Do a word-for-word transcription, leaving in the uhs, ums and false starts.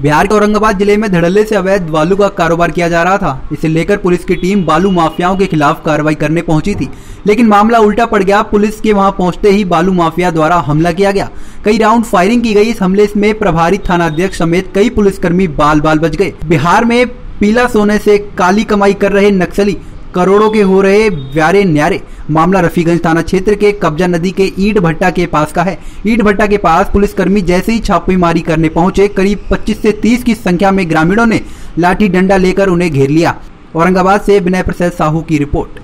बिहार के औरंगाबाद जिले में धड़ल्ले से अवैध बालू का कारोबार किया जा रहा था। इसे लेकर पुलिस की टीम बालू माफियाओं के खिलाफ कार्रवाई करने पहुंची थी, लेकिन मामला उल्टा पड़ गया। पुलिस के वहां पहुंचते ही बालू माफिया द्वारा हमला किया गया। कई राउंड फायरिंग की गई। इस हमले में प्रभारी थानाध्यक्ष समेत कई पुलिसकर्मी बाल बाल बच गए। बिहार में पीला सोने से काली कमाई कर रहे नक्सली करोड़ों के हो रहे व्यारे न्यारे। मामला रफीगंज थाना क्षेत्र के कब्जा नदी के ईंट भट्टा के पास का है। ईंट भट्टा के पास पुलिसकर्मी जैसे ही छापेमारी करने पहुंचे, करीब पच्चीस से तीस की संख्या में ग्रामीणों ने लाठी डंडा लेकर उन्हें घेर लिया। औरंगाबाद से विनय प्रसाद साहू की रिपोर्ट।